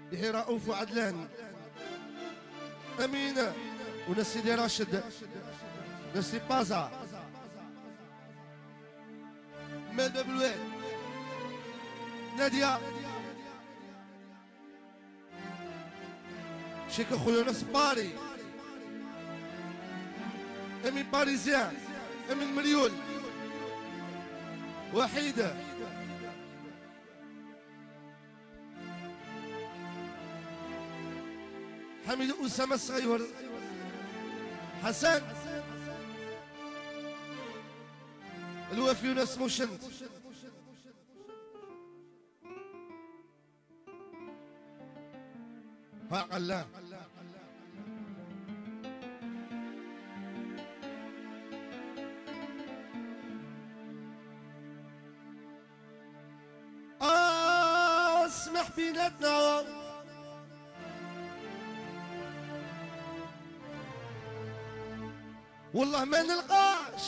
يحيى رؤوف وعدلان أمينة ونسيدي راشد نسي بازا مال باب الواد نادية شيك خويا ناس باري امين باريزيان امين مليون وحيدة حميد أسامة الصغير حسن الوفي وناس موشنت ها الله اسمح بيناتنا والله ما نلقاش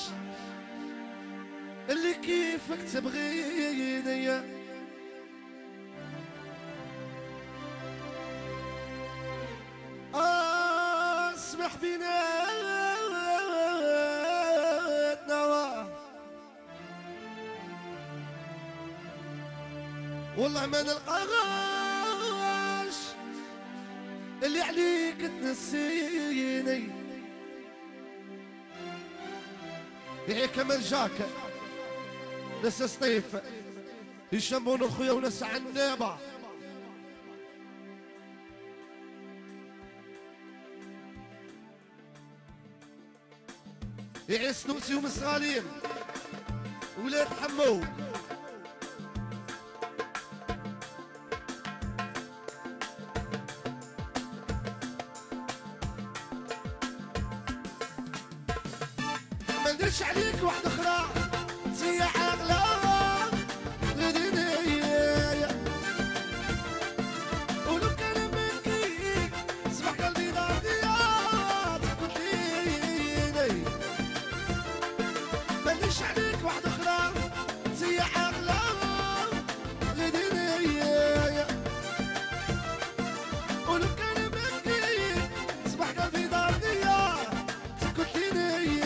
اللي كيفك تبغيني اسمح بيناتنا والله ما نلقاش اللي عليك تنسيني يحيى كمال جاك ناس سطيف هشام بونو خويا وناس عنابه يحيى سنوسي ومسغالين ولاد حمو ما نديرش عليك واحدة أخرى زي عاقلة غديني ولو كان منكي صبح قلبي ضاضيات قلتيني ما نديرش عليك واحدة أخرى زي عاقلة غديني ولو كان منكي صبح قلبي ضاضيات قلتيني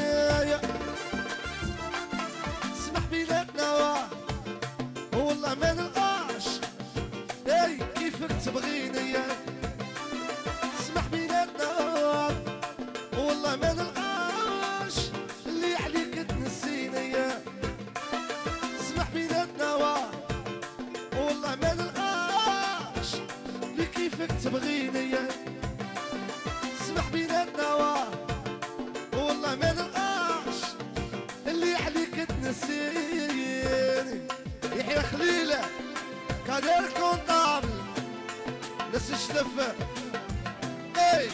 والله ما نلقاش اي كيفك تبغيني اسمح بيناتنا والله ما نلقاش اللي عليك تنسيني اسمح بيناتنا والله ما نلقاش اللي كيفك تبغيني اسمح بيناتنا والله ما نلقاش اللي عليك تنسيني يحيى خليله كادر كونطابل ناس الشلفه اي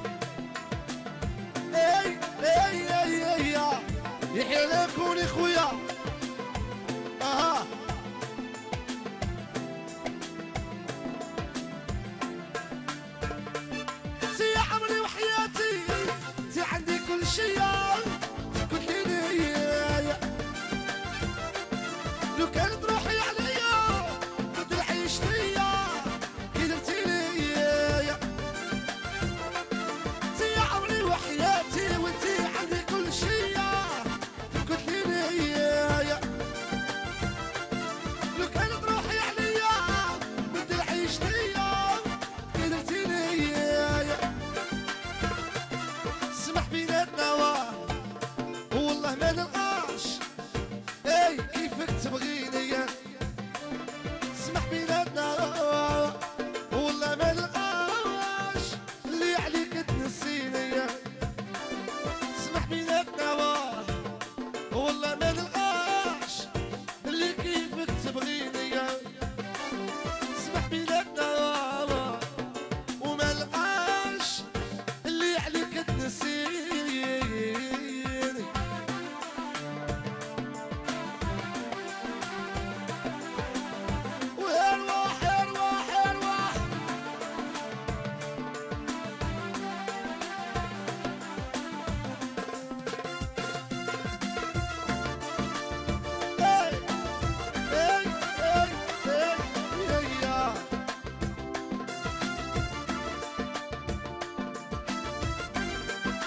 اي اي اي اي يحيى لكوني خويا اها سي عمري وحياتي سي عندي كل شي قلت لي لو كانت روحي عليا كنت العيش ليا كي درتي ليا انتي عمري وحياتي وانتي عندي كل شي قلت لي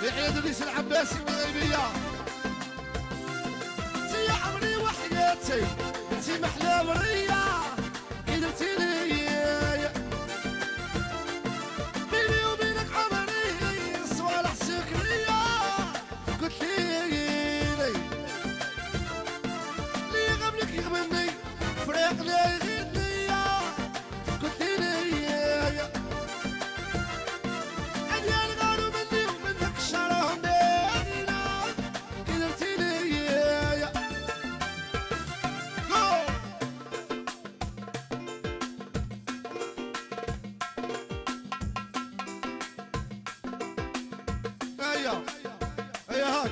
عيد الريس العباسي من الغيبيه انت يا عمري وحياتي انت محلى مريه كي درتي ليا بيني وبينك عمري صوالح سكريه قلت لي لي يغبني فريق لا يغيد ليا قلت لي عديان غاروا مني ومنك شراهم بيننا كي درتي ليا جو هيا هيا هاك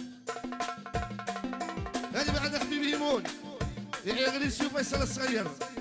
هذه بعد حبيبي يمون يعيق لي سيو فيصل الصغير